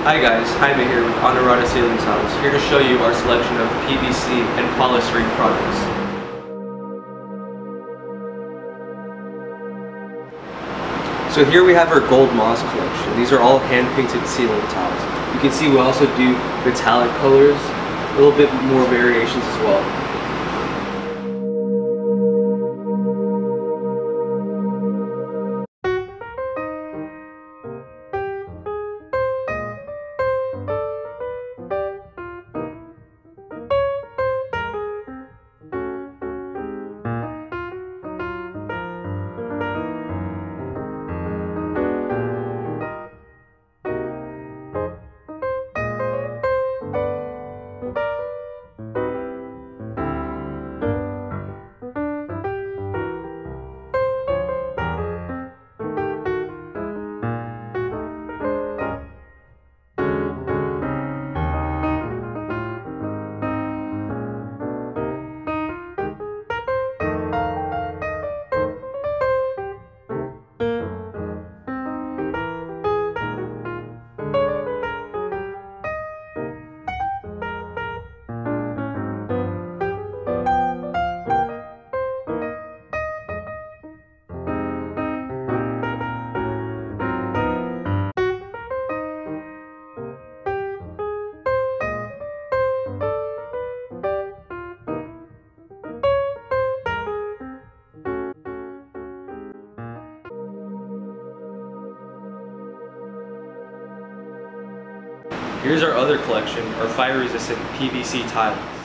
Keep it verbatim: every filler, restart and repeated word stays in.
Hi guys, Jaime here with Honorata Ceiling Tiles, here to show you our selection of P V C and polystyrene products. So here we have our gold moss collection. These are all hand-painted ceiling tiles. You can see we also do metallic colors, a little bit more variations as well. Here's our other collection, our fire-resistant P V C tiles.